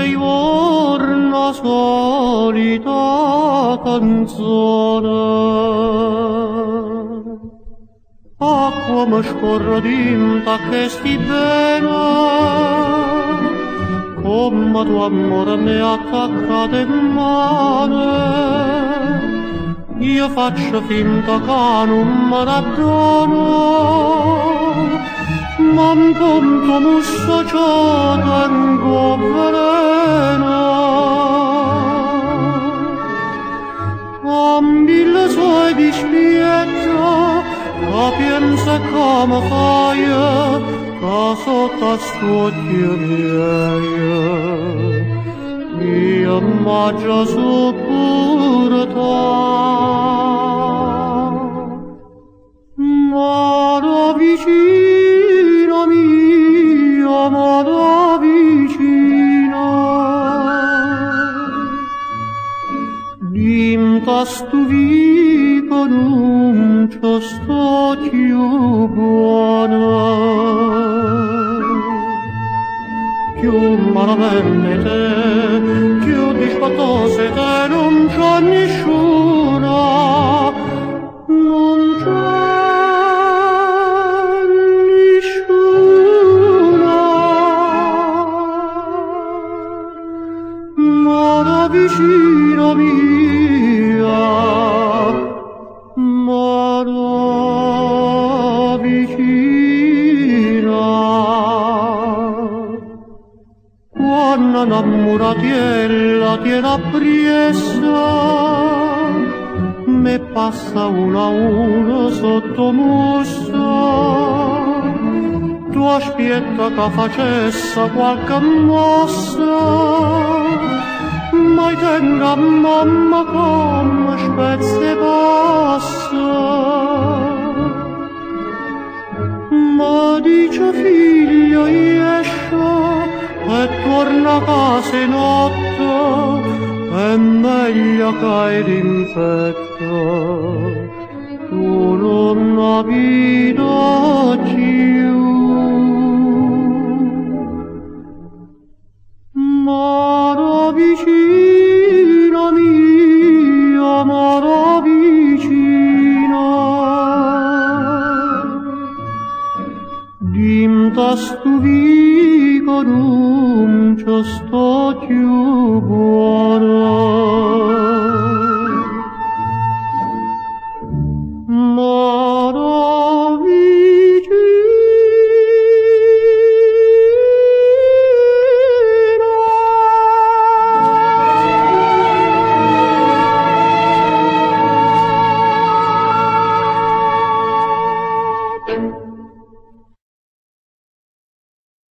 ore una solita canzone. Acqua mi scorre dinta che sti bene, come tuo amore mi attaccato in mano. Io faccio finta che non me ne dono, ma in punto musso ciò tengo veleno. A mille suoi dispietto, a pensa come fai, che sotto a stuocchi miei, io immagino su pure Mano vicino mio, mano vicino, dimta stu vico non ci sto più buona. Più malamente te, più disfattose te, non c'è nessuna, non c'è nessuna. Mano vicino mia, mano vicina, quando innamoratiella tiene appressa, me passa uno a uno sotto mussa. Tu aspetta che facessa qualche mossa, ma tenga mamma come spezze passa. Ma dice figlio esce e torna a casa in otto, è meglio che d'infetto tu non la vita più. Mano vicino mio, mano vicino, dimta stu vico non ci sto più buono.